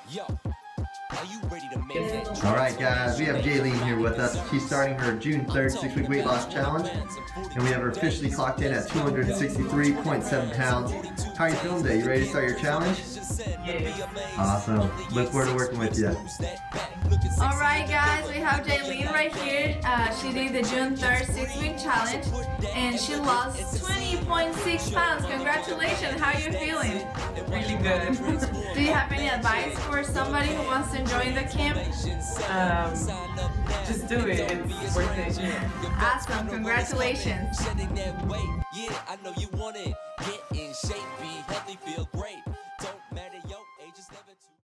Alright guys, we have Jaileen here with us. She's starting her June 3rd 6-week weight loss challenge. And we have her officially clocked in at 263.7 pounds. How are you feeling today? You ready to start your challenge? Yes. Awesome. Look forward to working with you. Alright guys, we have Jaileen right here. She did the June 3rd 6-week challenge and she lost 20.6 pounds. Congratulations, how are you feeling? Really good. Do you have any advice for somebody who wants to join the camp? Just do it. It's worth it. Awesome, congratulations. Yeah, I know you want it. Get in shape, be healthy, feel great.